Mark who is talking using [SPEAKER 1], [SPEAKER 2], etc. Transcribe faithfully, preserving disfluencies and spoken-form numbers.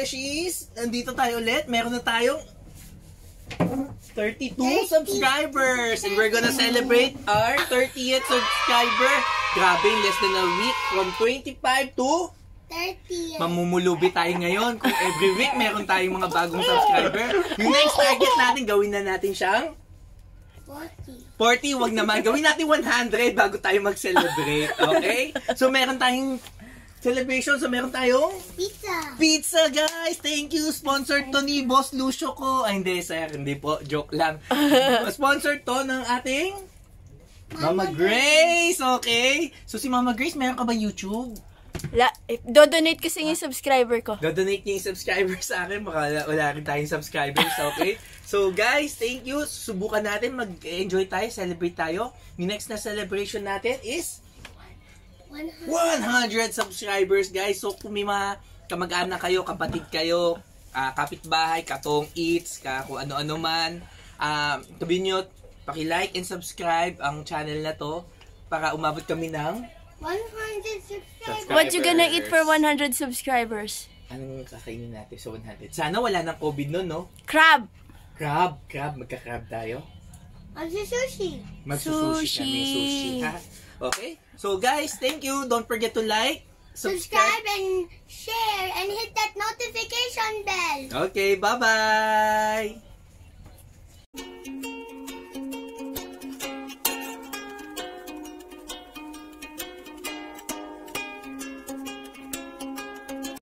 [SPEAKER 1] beshies! Nandito tayo ulit. Meron na tayong thirty-two subscribers. And we're gonna celebrate our thirtieth subscriber. Grabe, in less than a week. From twenty-five to
[SPEAKER 2] thirty.
[SPEAKER 1] mamumulubi tayo ngayon. Kung every week meron tayong mga bagong subscriber. Yung next target natin, gawin na natin siyang
[SPEAKER 2] forty.
[SPEAKER 1] forty, wag naman. Gawin natin one hundred bago tayo mag-celebrate. Okay? So, meron tayong celebration. So, meron tayong
[SPEAKER 2] Pizza.
[SPEAKER 1] pizza, guys. Thank you. Sponsored to ni Boss Lucio ko. Ay, hindi, sir. Hindi po. Joke lang. Sponsored to ng ating Mama, Mama Grace. Grace. Okay? So, si Mama Grace, meron ka ba YouTube?
[SPEAKER 3] La, do-donate kasi yung subscriber ko.
[SPEAKER 1] Do-donate niya yung subscribers sa akin. Baka wala rin tayong subscribers. Okay? So, guys, thank you. Subukan natin. Mag-enjoy tayo. Celebrate tayo. Yung next na celebration natin is one hundred subscribers, guys. So, kung may mga kamag-anak kayo, kapatid kayo, uh, kapitbahay, katong eats, ka, kung ano-ano man, uh, sabihin nyo, paki-like and subscribe ang channel na to para umabot kami ng
[SPEAKER 2] one hundred subscribers.
[SPEAKER 3] What you gonna eat for one hundred subscribers?
[SPEAKER 1] Anong kakainin natin sa one hundred? Sana wala ng COVID nun, no?
[SPEAKER 3] Crab!
[SPEAKER 1] Crab! Crab! Magka-crab tayo?
[SPEAKER 2] Magsusushi.
[SPEAKER 1] Magsusushi kami. Sushi, ha? Okay? So, guys, thank you. Don't forget to like, subscribe,
[SPEAKER 2] subscribe and share, and hit that notification bell.
[SPEAKER 1] Okay, bye-bye!